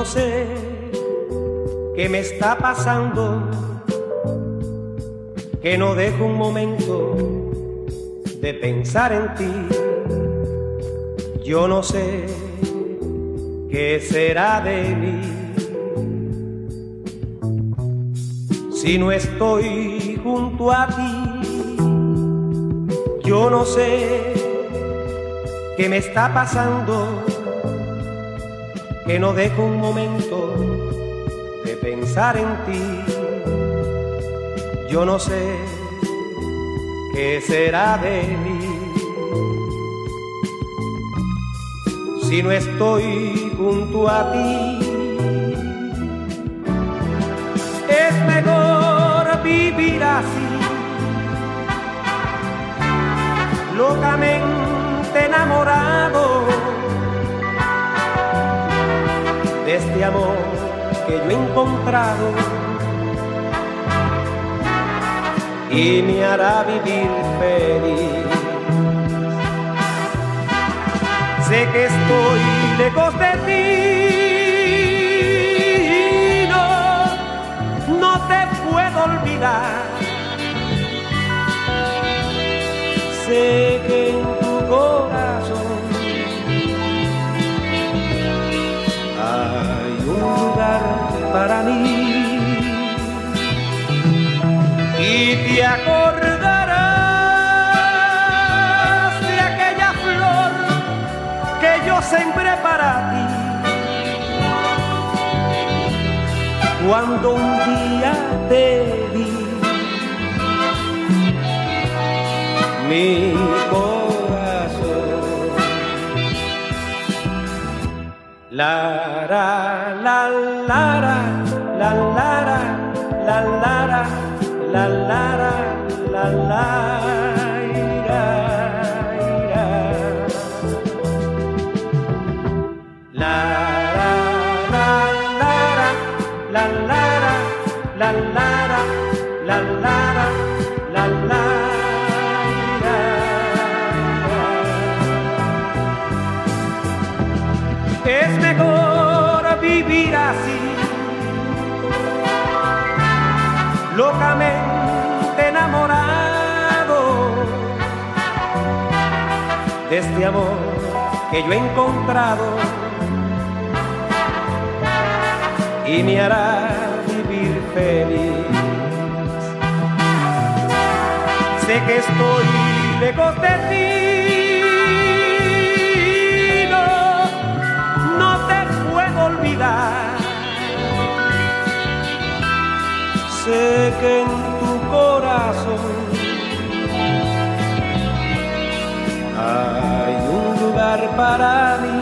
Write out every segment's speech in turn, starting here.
no sé qué me está pasando, que no dejo un momento de pensar en ti. Yo no sé qué será de mí si no estoy junto a ti. Yo no sé qué me está pasando, que no dejo un momento de pensar en ti. Yo no sé qué será de mí si no estoy junto a ti. Es mejor vivir así, locamente enamorado de este amor que yo he encontrado y me hará vivir feliz. Sé que estoy lejos de ti, no te puedo olvidar. Sé que en tu corazón hay un lugar para mí y te acordarás de aquella flor que yo sembré para ti cuando un día te vi. Mi corazón, la la la la la la la la la la la la ira, ira. La la la la la la la la la. Es mejor vivir así, locamente enamorado de este amor que yo he encontrado y me hará vivir feliz. Sé que estoy lejos de ti, sé que en tu corazón hay un lugar para mí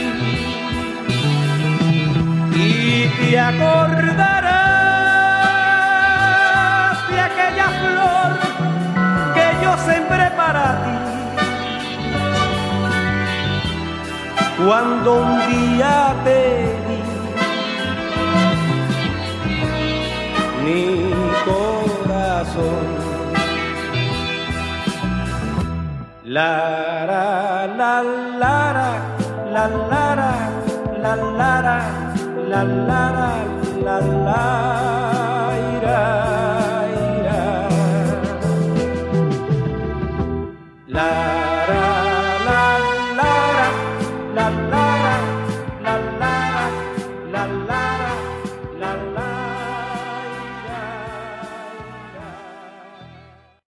y te acordarás de aquella flor que yo sembré para ti cuando un día te vi. Mi corazón, la la la la la la la la la la la la la.